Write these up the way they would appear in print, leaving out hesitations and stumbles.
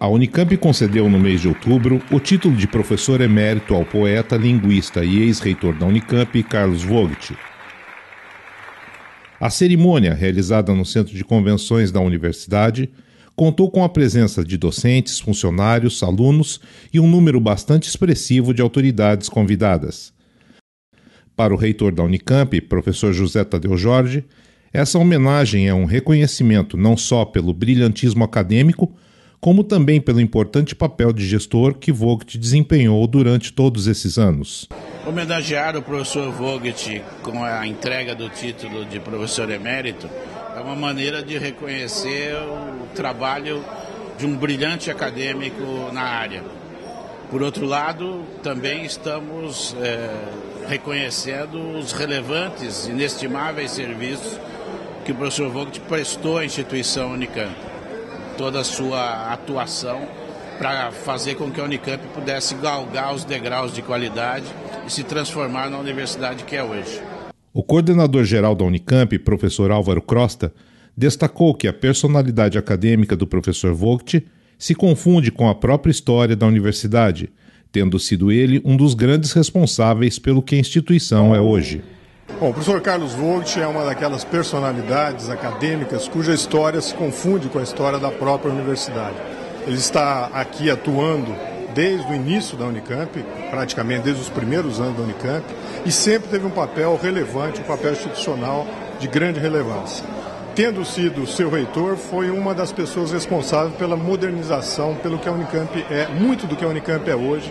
A Unicamp concedeu no mês de outubro o título de professor emérito ao poeta, linguista e ex-reitor da Unicamp, Carlos Vogt. A cerimônia, realizada no Centro de Convenções da Universidade, contou com a presença de docentes, funcionários, alunos e um número bastante expressivo de autoridades convidadas. Para o reitor da Unicamp, professor José Tadeu Jorge, essa homenagem é um reconhecimento não só pelo brilhantismo acadêmico, como também pelo importante papel de gestor que Vogt desempenhou durante todos esses anos. Homenagear o professor Vogt com a entrega do título de professor emérito é uma maneira de reconhecer o trabalho de um brilhante acadêmico na área. Por outro lado, também estamos reconhecendo os relevantes, inestimáveis serviços que o professor Vogt prestou à instituição Unicamp. Toda a sua atuação para fazer com que a Unicamp pudesse galgar os degraus de qualidade e se transformar na universidade que é hoje. O coordenador-geral da Unicamp, professor Álvaro Crosta, destacou que a personalidade acadêmica do professor Vogt se confunde com a própria história da universidade, tendo sido ele um dos grandes responsáveis pelo que a instituição é hoje. Bom, o professor Carlos Vogt é uma daquelas personalidades acadêmicas cuja história se confunde com a história da própria universidade. Ele está aqui atuando desde o início da Unicamp, praticamente desde os primeiros anos da Unicamp, e sempre teve um papel relevante, um papel institucional de grande relevância. Tendo sido seu reitor, foi uma das pessoas responsáveis pela modernização, pelo que a Unicamp é, muito do que a Unicamp é hoje,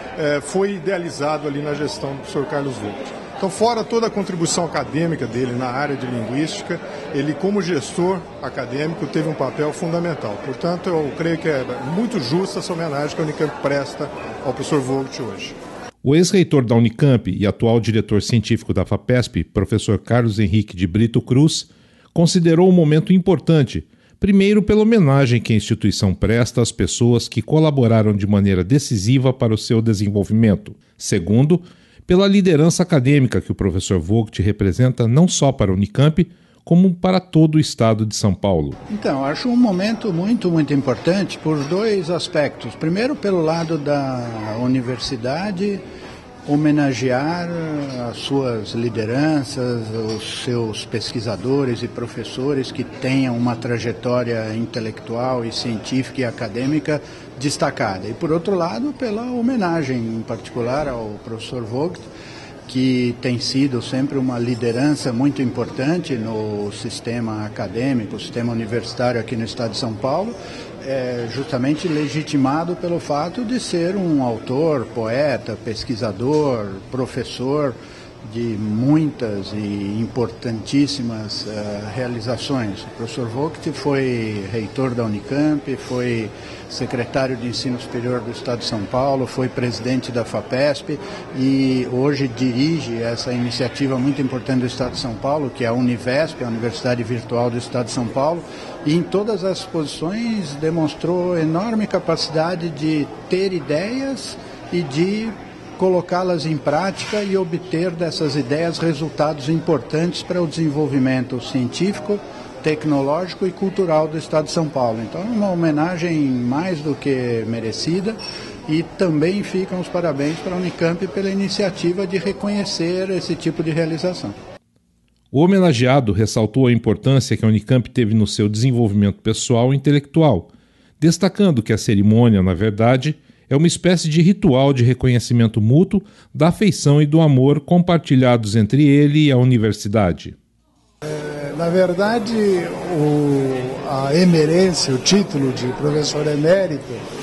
foi idealizado ali na gestão do professor Carlos Vogt. Então, fora toda a contribuição acadêmica dele na área de linguística, ele, como gestor acadêmico, teve um papel fundamental. Portanto, eu creio que é muito justa essa homenagem que a Unicamp presta ao professor Vogt hoje. O ex-reitor da Unicamp e atual diretor científico da FAPESP, professor Carlos Henrique de Brito Cruz, considerou um momento importante, primeiro pela homenagem que a instituição presta às pessoas que colaboraram de maneira decisiva para o seu desenvolvimento. Segundo, pela liderança acadêmica que o professor Vogt representa não só para a Unicamp, como para todo o estado de São Paulo. Então, acho um momento muito importante por dois aspectos. Primeiro, pelo lado da universidade, homenagear as suas lideranças, os seus pesquisadores e professores que tenham uma trajetória intelectual e científica e acadêmica destacada. E, por outro lado, pela homenagem, em particular, ao professor Vogt, que tem sido sempre uma liderança muito importante no sistema acadêmico, sistema universitário aqui no estado de São Paulo, justamente legitimado pelo fato de ser um autor, poeta, pesquisador, professor de muitas e importantíssimas realizações. O professor Vogt foi reitor da Unicamp, foi secretário de Ensino Superior do Estado de São Paulo, foi presidente da FAPESP e hoje dirige essa iniciativa muito importante do Estado de São Paulo, que é a Univesp, a Universidade Virtual do Estado de São Paulo, e em todas as posições demonstrou enorme capacidade de ter ideias e de colocá-las em prática e obter dessas ideias resultados importantes para o desenvolvimento científico, tecnológico e cultural do Estado de São Paulo. Então é uma homenagem mais do que merecida e também ficam os parabéns para a Unicamp pela iniciativa de reconhecer esse tipo de realização. O homenageado ressaltou a importância que a Unicamp teve no seu desenvolvimento pessoal e intelectual, destacando que a cerimônia, na verdade, é uma espécie de ritual de reconhecimento mútuo da afeição e do amor compartilhados entre ele e a universidade. Na verdade, a emerência, o título de professor emérito,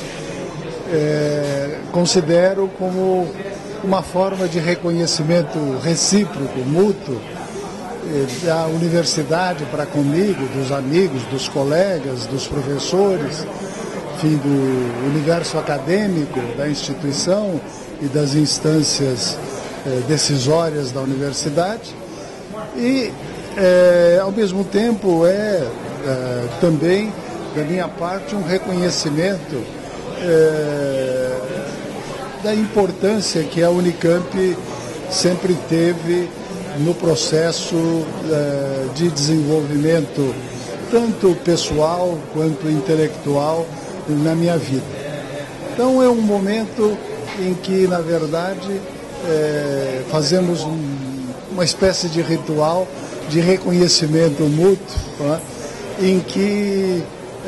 considero como uma forma de reconhecimento recíproco, mútuo, da universidade para comigo, dos amigos, dos colegas, dos professores, enfim, do universo acadêmico da instituição e das instâncias decisórias da universidade. E, ao mesmo tempo, também, da minha parte, um reconhecimento da importância que a Unicamp sempre teve no processo de desenvolvimento, tanto pessoal quanto intelectual, na minha vida. Então é um momento em que, na verdade, fazemos uma espécie de ritual de reconhecimento mútuo, né, em que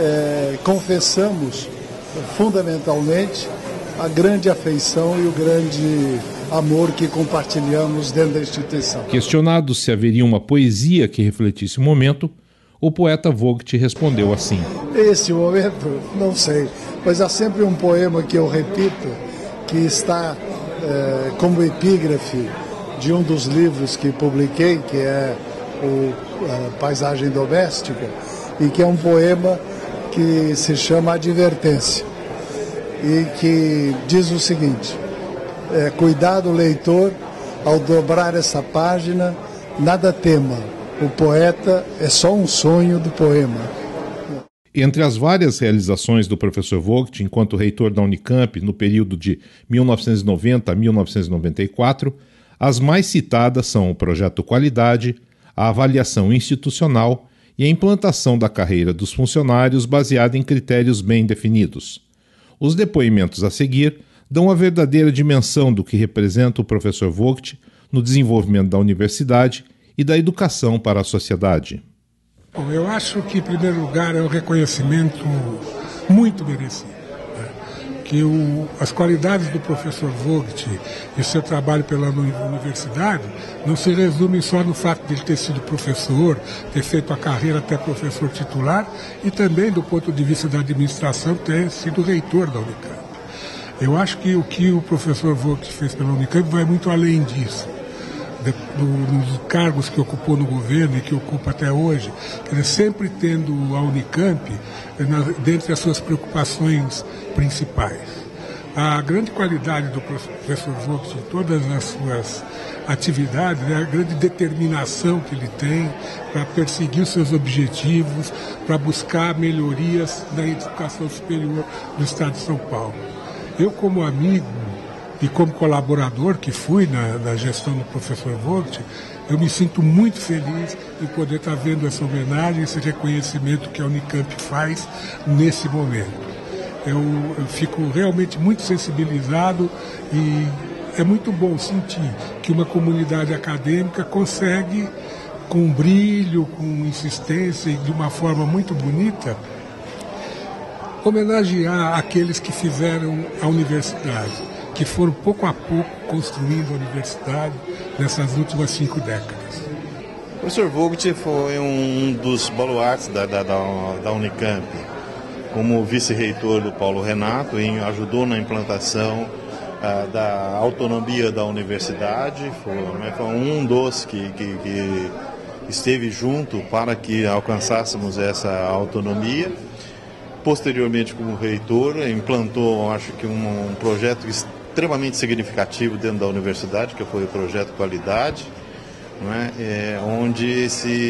confessamos fundamentalmente a grande afeição e o grande amor que compartilhamos dentro da instituição. Questionado se haveria uma poesia que refletisse o momento, o poeta Vogt respondeu assim: Esse momento, não sei, mas há sempre um poema que eu repito, que está como epígrafe de um dos livros que publiquei, que é o Paisagem Doméstica, e que é um poema que se chama Advertência, e que diz o seguinte: cuidado, leitor, ao dobrar essa página, nada tema, o poeta é só um sonho do poema. Entre as várias realizações do professor Vogt enquanto reitor da Unicamp no período de 1990 a 1994, as mais citadas são o Projeto Qualidade, a avaliação institucional e a implantação da carreira dos funcionários baseada em critérios bem definidos. Os depoimentos a seguir dão a verdadeira dimensão do que representa o professor Vogt no desenvolvimento da universidade e da educação para a sociedade. Bom, eu acho que, em primeiro lugar, é um reconhecimento muito merecido. Que as qualidades do professor Vogt e o seu trabalho pela universidade não se resumem só no fato de ele ter sido professor, ter feito a carreira até professor titular, e também, do ponto de vista da administração, ter sido reitor da Unicamp. Eu acho que o que o professor Vogt fez pela Unicamp vai muito além disso. Nos cargos que ocupou no governo e que ocupa até hoje, quer dizer, sempre tendo a Unicamp dentre as suas preocupações principais. A grande qualidade do professor Vogt em todas as suas atividades é a grande determinação que ele tem para perseguir os seus objetivos, para buscar melhorias na educação superior do Estado de São Paulo. Eu, como amigo e como colaborador que fui na gestão do professor Vogt, eu me sinto muito feliz em poder estar vendo essa homenagem, esse reconhecimento que a Unicamp faz nesse momento. Eu fico realmente muito sensibilizado e é muito bom sentir que uma comunidade acadêmica consegue, com brilho, com insistência e de uma forma muito bonita, homenagear aqueles que fizeram a universidade, que foram pouco a pouco construindo a universidade nessas últimas 5 décadas. O professor Vogt foi um dos baluartes da Unicamp. Como vice-reitor do Paulo Renato, ajudou na implantação da autonomia da universidade, foi um dos que esteve junto para que alcançássemos essa autonomia. Posteriormente, como reitor, implantou, acho que um projeto extremamente significativo dentro da universidade, que foi o Projeto Qualidade, onde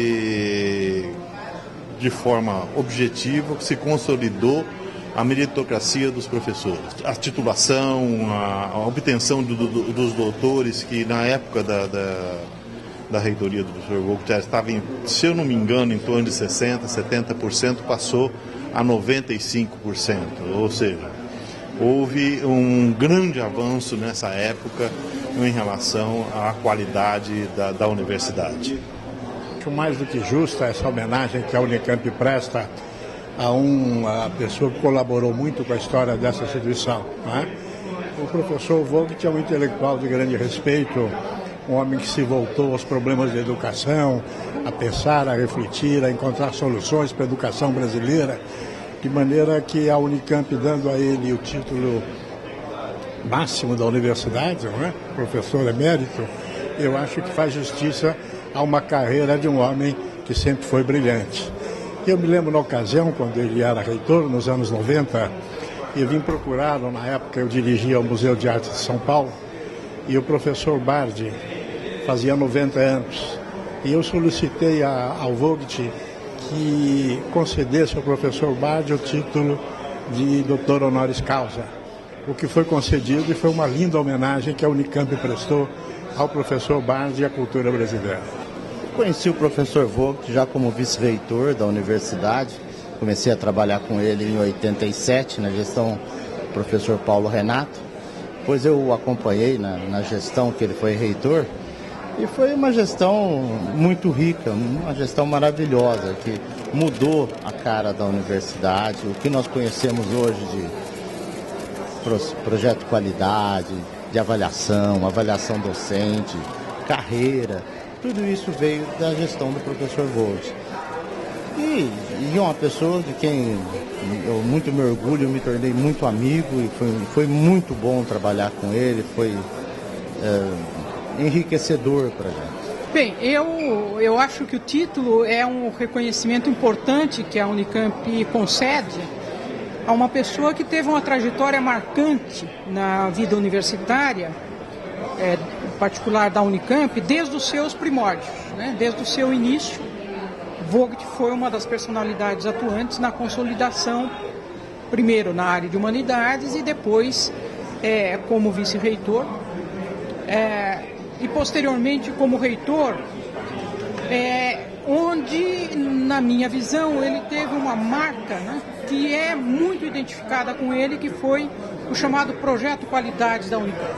de forma objetiva, se consolidou a meritocracia dos professores. A titulação, a obtenção dos doutores, que na época da reitoria do professor Vogt estava, se eu não me engano, em torno de 60%, 70%, passou a 95%. Ou seja, houve um grande avanço nessa época em relação à qualidade da universidade. Mais do que justa essa homenagem que a Unicamp presta a uma pessoa que colaborou muito com a história dessa instituição. O professor Vogt é um intelectual de grande respeito, um homem que se voltou aos problemas de educação, a pensar, a refletir, a encontrar soluções para a educação brasileira, de maneira que a Unicamp, dando a ele o título máximo da universidade, professor emérito, eu acho que faz justiça a uma carreira de um homem que sempre foi brilhante. Eu me lembro na ocasião, quando ele era reitor, nos anos 90, eu vim procurá-lo, na época eu dirigia o Museu de Arte de São Paulo, e o professor Bardi fazia 90 anos. E eu solicitei ao Vogt que concedesse ao professor Bardi o título de doutor honoris causa, o que foi concedido e foi uma linda homenagem que a Unicamp prestou ao professor Bardi e à cultura brasileira. Conheci o professor Vogt já como vice-reitor da universidade, comecei a trabalhar com ele em 87, na gestão do professor Paulo Renato. Depois eu o acompanhei na gestão que ele foi reitor. E foi uma gestão muito rica, uma gestão maravilhosa, que mudou a cara da universidade. O que nós conhecemos hoje de projeto de qualidade, de avaliação docente, carreira, tudo isso veio da gestão do professor Vogt. E é uma pessoa de quem eu muito me orgulho, me tornei muito amigo e foi muito bom trabalhar com ele, foi enriquecedor para a gente. Bem, eu acho que o título é um reconhecimento importante que a Unicamp concede a uma pessoa que teve uma trajetória marcante na vida universitária, em particular da Unicamp, desde os seus primórdios, né? Desde o seu início. Vogt foi uma das personalidades atuantes na consolidação, primeiro na área de humanidades e depois como vice-reitor, e posteriormente como reitor, onde, na minha visão, ele teve uma marca, né, que é muito identificada com ele, que foi o chamado Projeto Qualidades da Unicamp.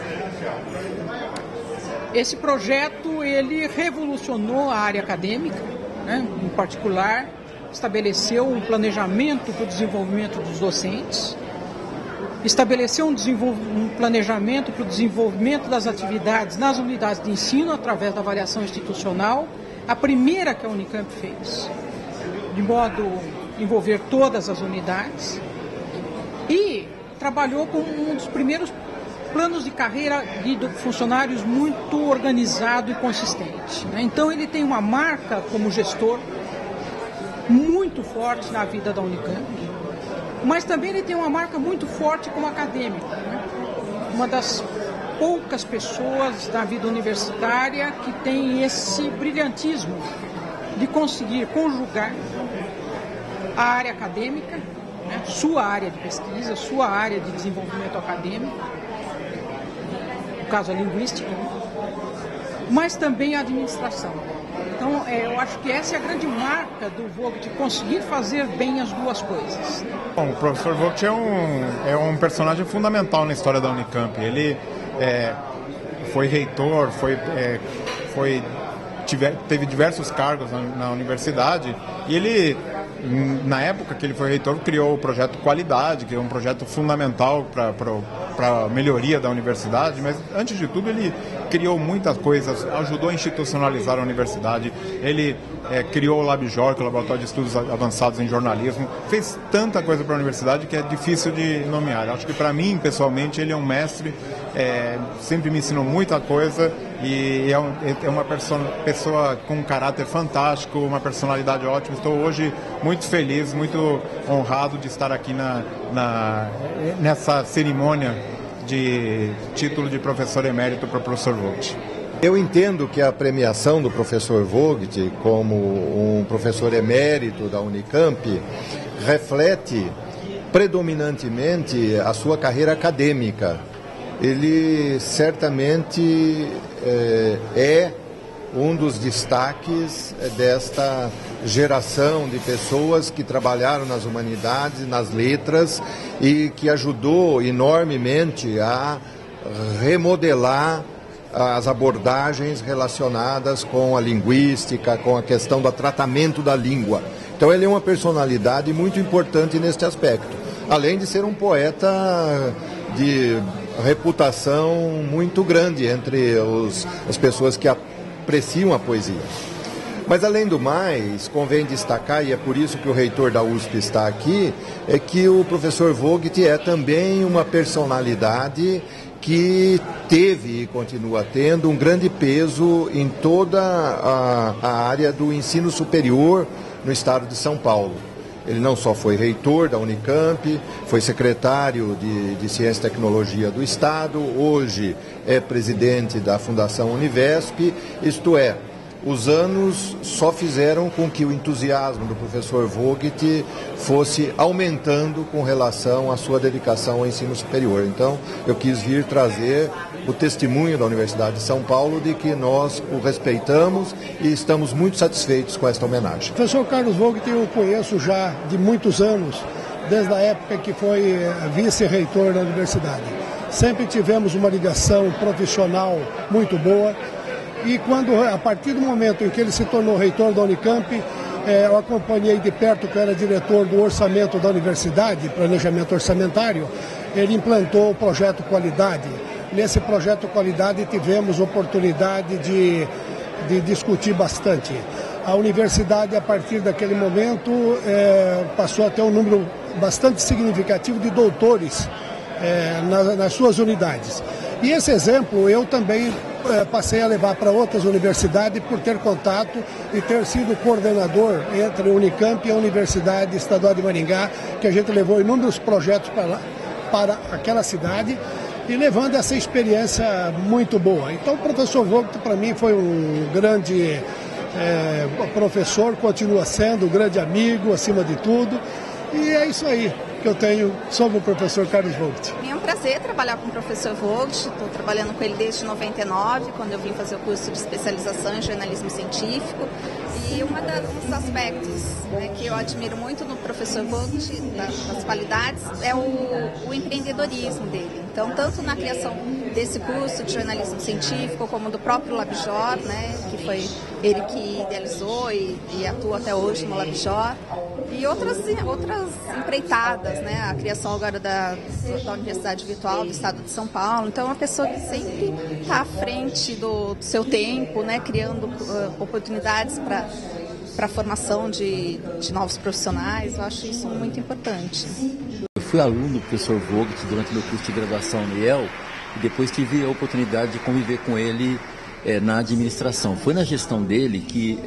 Esse projeto, ele revolucionou a área acadêmica, né, em particular, estabeleceu um planejamento para o desenvolvimento dos docentes, estabeleceu um planejamento para o desenvolvimento das atividades nas unidades de ensino através da avaliação institucional, a primeira que a Unicamp fez, de modo a envolver todas as unidades, e trabalhou com um dos primeiros planos de carreira de funcionários muito organizado e consistente, né? Então ele tem uma marca como gestor muito forte na vida da Unicamp, mas também ele tem uma marca muito forte como acadêmico, né? Uma das poucas pessoas da vida universitária que tem esse brilhantismo de conseguir conjugar a área acadêmica, né? Sua área de pesquisa, sua área de desenvolvimento acadêmico, no caso a linguística, mas também a administração. Então, eu acho que essa é a grande marca do Vogt, conseguir fazer bem as duas coisas. Bom, o professor Vogt é um personagem fundamental na história da Unicamp. Ele foi reitor, teve diversos cargos na universidade, e ele, na época que ele foi reitor, criou o projeto Qualidade, que é um projeto fundamental para a melhoria da universidade, mas antes de tudo ele criou muitas coisas, ajudou a institucionalizar a universidade, ele criou o LabJOR, que é o Laboratório de Estudos Avançados em Jornalismo, fez tanta coisa para a universidade que é difícil de nomear. Acho que para mim, pessoalmente, ele é um mestre, sempre me ensinou muita coisa e é uma pessoa com um caráter fantástico, uma personalidade ótima. Estou hoje muito feliz, muito honrado de estar aqui nessa cerimônia de título de professor emérito para o professor Vogt. Eu entendo que a premiação do professor Vogt como um professor emérito da Unicamp reflete predominantemente a sua carreira acadêmica. Ele certamente é um dos destaques desta geração de pessoas que trabalharam nas humanidades, nas letras, e que ajudou enormemente a remodelar as abordagens relacionadas com a linguística, com a questão do tratamento da língua. Então ele é uma personalidade muito importante neste aspecto, além de ser um poeta de reputação muito grande entre as pessoas que apreciam a poesia. Mas, além do mais, convém destacar, e é por isso que o reitor da USP está aqui, é que o professor Vogt é também uma personalidade que teve e continua tendo um grande peso em toda a área do ensino superior no estado de São Paulo. Ele não só foi reitor da Unicamp, foi secretário de Ciência e Tecnologia do Estado, hoje é presidente da Fundação Univesp, isto é, os anos só fizeram com que o entusiasmo do professor Vogt fosse aumentando com relação à sua dedicação ao ensino superior. Então, eu quis vir trazer o testemunho da Universidade de São Paulo de que nós o respeitamos e estamos muito satisfeitos com esta homenagem. O professor Carlos Vogt eu conheço já de muitos anos, desde a época que foi vice-reitor da universidade. Sempre tivemos uma ligação profissional muito boa e a partir do momento em que ele se tornou reitor da Unicamp, eu acompanhei de perto, que eu era diretor do orçamento da universidade, planejamento orçamentário, ele implantou o projeto Qualidade. Nesse projeto Qualidade tivemos oportunidade de discutir bastante. A universidade, a partir daquele momento, passou a ter um número bastante significativo de doutores nas suas unidades. E esse exemplo eu também passei a levar para outras universidades por ter contato e ter sido coordenador entre a Unicamp e a Universidade Estadual de Maringá, que a gente levou inúmeros projetos para aquela cidade e levando essa experiência muito boa. Então o professor Vogt para mim foi um grande professor, continua sendo um grande amigo acima de tudo, e é isso aí que eu tenho sobre o professor Carlos Vogt. É um prazer trabalhar com o professor Vogt, estou trabalhando com ele desde 99, quando eu vim fazer o curso de especialização em jornalismo científico, e um dos aspectos que eu admiro muito no professor Vogt, das qualidades, é o empreendedorismo dele. Então, tanto na criação desse curso de jornalismo científico, como do próprio LabJOR, que foi ele que idealizou e atua até hoje no LabJOR, e outras empreitadas, a criação agora da Universidade Virtual do Estado de São Paulo. Então, é uma pessoa que sempre está à frente do seu tempo, criando oportunidades para a formação de novos profissionais. Eu acho isso muito importante. Eu fui aluno do professor Vogt durante meu curso de graduação no IEL e depois tive a oportunidade de conviver com ele na administração. Foi na gestão dele que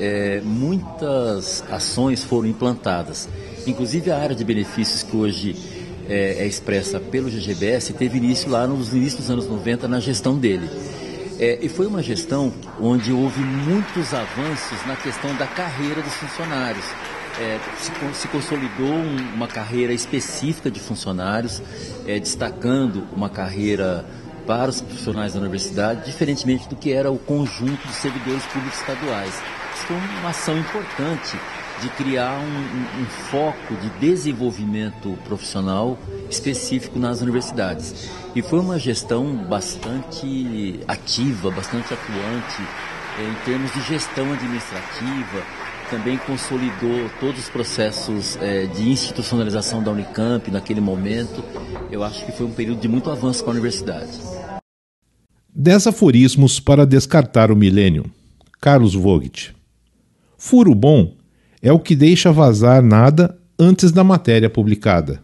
muitas ações foram implantadas. Inclusive a área de benefícios que hoje é expressa pelo GGBS teve início lá nos inícios dos anos 90 na gestão dele. E foi uma gestão onde houve muitos avanços na questão da carreira dos funcionários. Se consolidou uma carreira específica de funcionários, destacando uma carreira para os profissionais da universidade, diferentemente do que era o conjunto de servidores públicos estaduais. Isso foi uma ação importante de criar um foco de desenvolvimento profissional específico nas universidades. E foi uma gestão bastante ativa, bastante atuante em termos de gestão administrativa. Também consolidou todos os processos de institucionalização da Unicamp naquele momento. Eu acho que foi um período de muito avanço para a universidade. 10 aforismos para descartar o milênio. Carlos Vogt. Furo bom é o que deixa vazar nada antes da matéria publicada.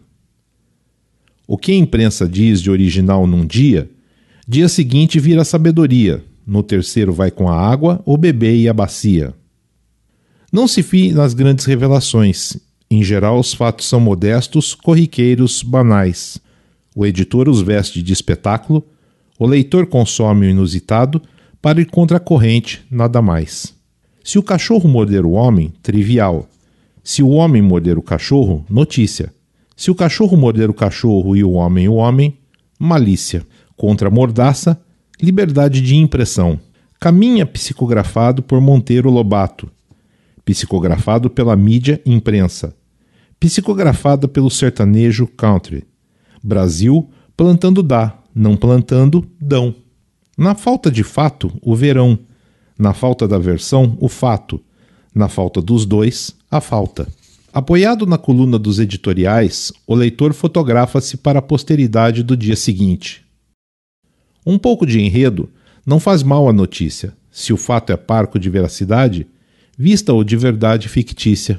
O que a imprensa diz de original num dia seguinte vira sabedoria, no terceiro vai com a água, o bebê e a bacia. Não se fie nas grandes revelações. Em geral, os fatos são modestos, corriqueiros, banais. O editor os veste de espetáculo, o leitor consome o inusitado para ir contra a corrente, nada mais. Se o cachorro morder o homem, trivial. Se o homem morder o cachorro, notícia. Se o cachorro morder o cachorro e o homem, malícia. Contra a mordaça, liberdade de impressão. Caminha psicografado por Monteiro Lobato. Psicografado pela mídia imprensa. Psicografada pelo sertanejo country. Brasil, plantando dá, não plantando, dão. Na falta de fato, o verão. Na falta da versão, o fato. Na falta dos dois, a falta. Apoiado na coluna dos editoriais, o leitor fotografa-se para a posteridade do dia seguinte. Um pouco de enredo não faz mal à notícia. Se o fato é parco de veracidade, vista-o de verdade fictícia.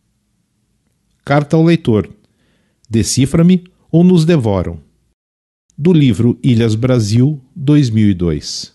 Carta ao leitor. Decifra-me ou nos devoram. Do livro Ilhas Brasil, 2002.